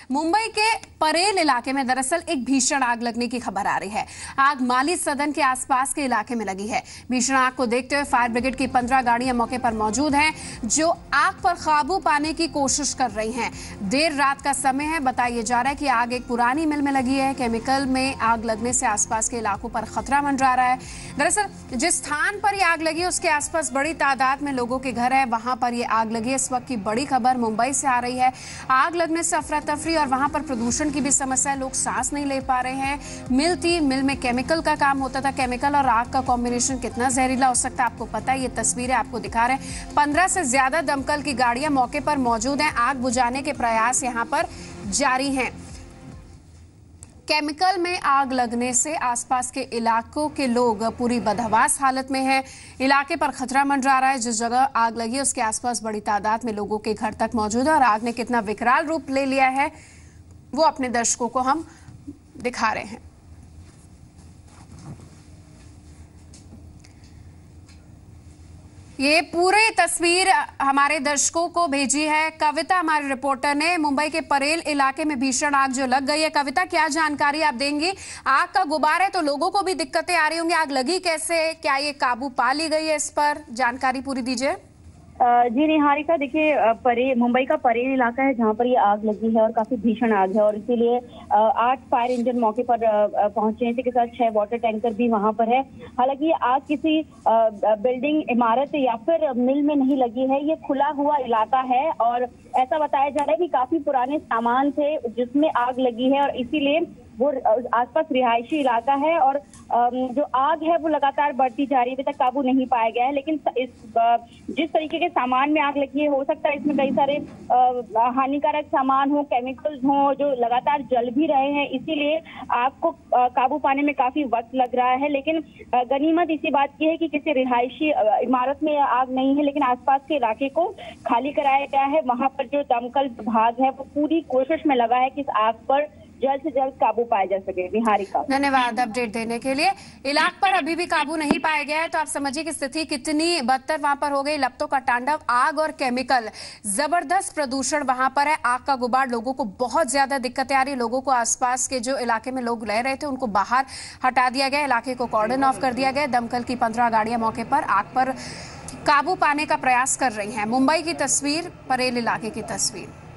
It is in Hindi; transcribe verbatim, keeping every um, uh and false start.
मुंबई के परेल इलाके में दरअसल एक भीषण आग लगने की खबर आ रही है। आग माली सदन के आसपास के इलाके में लगी है। भीषण आग को देखते हुए फायर ब्रिगेड की पंद्रह गाड़ियां मौके पर मौजूद हैं, जो आग पर काबू पाने की कोशिश कर रही हैं। देर रात का समय है। बताया जा रहा है कि आग एक पुरानी मिल में लगी है। केमिकल में आग लगने से आसपास के इलाकों पर खतरा मंडरा रहा है। दरअसल जिस स्थान पर ये आग लगी उसके आसपास बड़ी तादाद में लोगों के घर है, वहां पर ये आग लगी। इस वक्त की बड़ी खबर मुंबई से आ रही है। आग लगने से अफरा तफरी और वहां पर प्रदूषण की भी समस्या है। लोग सांस नहीं ले पा रहे हैं। मिल थी, मिल में केमिकल का काम होता था। केमिकल और आग का कॉम्बिनेशन कितना जहरीला हो सकता है आपको पता है। ये तस्वीरें आपको दिखा रहे हैं। पंद्रह से ज्यादा दमकल की गाड़ियां मौके पर मौजूद हैं। आग बुझाने के प्रयास यहां पर जारी हैं। केमिकल में आग लगने से आसपास के इलाकों के लोग पूरी बदहवास हालत में हैं। इलाके पर खतरा मंडरा रहा है। जिस जगह आग लगी है उसके आसपास बड़ी तादाद में लोगों के घर तक मौजूद है और आग ने कितना विकराल रूप ले लिया है वो अपने दर्शकों को हम दिखा रहे हैं। ये पूरी तस्वीर हमारे दर्शकों को भेजी है कविता, हमारे रिपोर्टर ने। मुंबई के परेल इलाके में भीषण आग जो लग गई है। कविता, क्या जानकारी आप देंगी? आग का गुबार है तो लोगों को भी दिक्कतें आ रही होंगी। आग लगी कैसे, क्या ये काबू पा ली गई है? इस पर जानकारी पूरी दीजिए। जी निहारिका, देखिए परे मुंबई का परेल इलाका है जहां पर ये आग लगी है और काफी भीषण आग है और इसीलिए आठ फायर इंजन मौके पर पहुंचे हैं। इसी के साथ छह वाटर टैंकर भी वहां पर है। हालांकि ये आग किसी बिल्डिंग, इमारत या फिर मिल में नहीं लगी है। ये खुला हुआ इलाका है और ऐसा बताया जा रहा है कि काफी पुराने सामान थे जिसमें आग लगी है और इसीलिए वो आसपास रिहायशी इलाका है और जो आग है वो लगातार बढ़ती जा रही है। अभी तक काबू नहीं पाया गया है, लेकिन इस जिस तरीके के सामान में आग लगी है हो सकता है इसमें कई सारे हानिकारक सामान हो, केमिकल्स हो जो लगातार जल भी रहे हैं। इसीलिए आग को काबू पाने में काफी वक्त लग रहा है। लेकिन गनीमत इसी बात की है कि किसी रिहायशी इमारत में आग नहीं है, लेकिन आसपास के इलाके को खाली कराया गया है। वहां पर जो दमकल विभाग है वो पूरी कोशिश में लगा है कि इस आग पर जल्द से जल्द काबू पाया जा सके। निहारिका, धन्यवाद अपडेट देने के लिए। इलाके पर अभी भी काबू नहीं पाया गया है तो आप समझिए कि स्थिति कितनी बदतर वहां पर हो गई। लपटों का तांडव, आग और केमिकल, जबरदस्त प्रदूषण वहां पर है। आग का गुबार, लोगों को बहुत ज्यादा दिक्कतें आ रही है। लोगों को आसपास के जो इलाके में लोग रह रहे थे उनको बाहर हटा दिया गया। इलाके को कॉर्डन ऑफ कर दिया गया। दमकल की पंद्रह गाड़ियां मौके पर आग पर काबू पाने का प्रयास कर रही हैं। मुंबई की तस्वीर, परेल इलाके की तस्वीर।